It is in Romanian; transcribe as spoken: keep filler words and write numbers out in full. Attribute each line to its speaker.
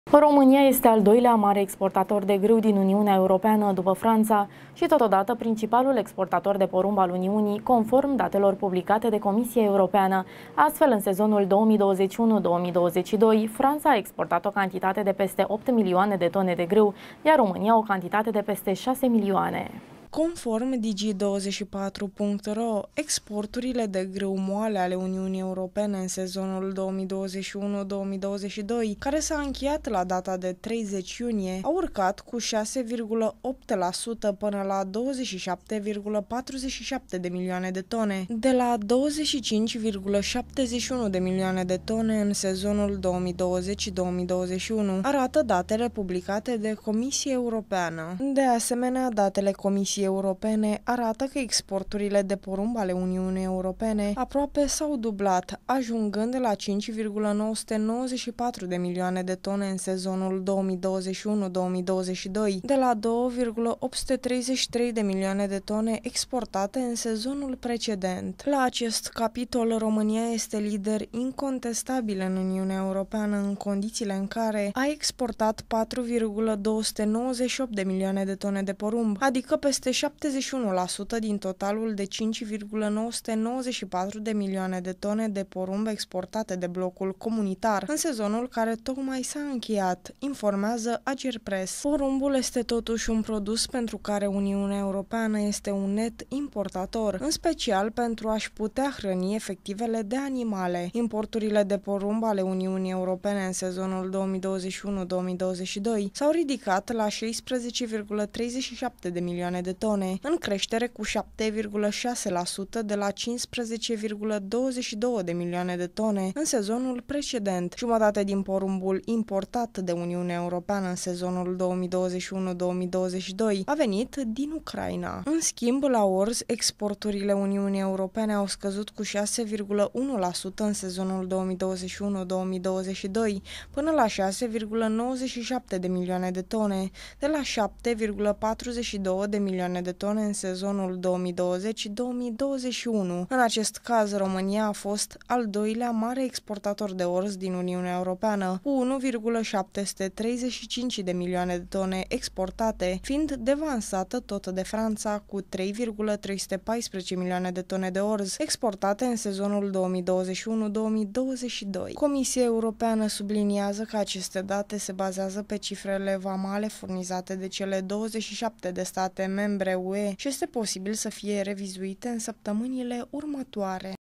Speaker 1: România este al doilea mare exportator de grâu din Uniunea Europeană după Franța și totodată principalul exportator de porumb al Uniunii, conform datelor publicate de Comisia Europeană. Astfel, în sezonul două mii douăzeci și unu două mii douăzeci și doi, Franța a exportat o cantitate de peste opt milioane de tone de grâu, iar România o cantitate de peste șase milioane.
Speaker 2: Conform Digi douăzeci și patru punct ro, exporturile de grâu moale ale Uniunii Europene în sezonul două mii douăzeci și unu două mii douăzeci și doi, care s-a încheiat la data de treizeci iunie, au urcat cu șase virgulă opt la sută până la douăzeci și șapte virgulă patruzeci și șapte de milioane de tone, de la douăzeci și cinci virgulă șaptezeci și unu de milioane de tone în sezonul două mii douăzeci două mii douăzeci și unu, arată datele publicate de Comisia Europeană. De asemenea, datele Comisiei Europene arată că exporturile de porumb ale Uniunii Europene aproape s-au dublat, ajungând la cinci virgulă nouă sute nouăzeci și patru de milioane de tone în sezonul două mii douăzeci și unu două mii douăzeci și doi, de la două virgulă opt sute treizeci și trei de milioane de tone exportate în sezonul precedent. La acest capitol, România este lider incontestabil în Uniunea Europeană în condițiile în care a exportat patru virgulă două sute nouăzeci și opt de milioane de tone de porumb, adică peste șaptezeci și unu la sută din totalul de cinci virgulă nouă sute nouăzeci și patru de milioane de tone de porumb exportate de blocul comunitar în sezonul care tocmai s-a încheiat, informează Agerpres. Porumbul este totuși un produs pentru care Uniunea Europeană este un net importator, în special pentru a-și putea hrăni efectivele de animale. Importurile de porumb ale Uniunii Europene în sezonul două mii douăzeci și unu două mii douăzeci și doi s-au ridicat la șaisprezece virgulă treizeci și șapte de milioane de tone, în creștere cu șapte virgulă șase la sută de la cincisprezece virgulă douăzeci și două de milioane de tone în sezonul precedent. Jumătate din porumbul importat de Uniunea Europeană în sezonul două mii douăzeci și unu două mii douăzeci și doi a venit din Ucraina. În schimb, la orz, exporturile Uniunii Europene au scăzut cu șase virgulă unu la sută în sezonul două mii douăzeci și unu două mii douăzeci și doi, până la șase virgulă nouăzeci și șapte de milioane de tone, de la șapte virgulă patruzeci și două de milioane de tone în sezonul două mii douăzeci două mii douăzeci și unu. În acest caz, România a fost al doilea mare exportator de orz din Uniunea Europeană, cu unu virgulă șapte sute treizeci și cinci de milioane de tone exportate, fiind devansată tot de Franța cu trei virgulă trei sute paisprezece milioane de tone de orz exportate în sezonul două mii douăzeci și unu două mii douăzeci și doi. Comisia Europeană subliniază că aceste date se bazează pe cifrele vamale furnizate de cele douăzeci și șapte de state membre U E și este posibil să fie revizuite în săptămânile următoare.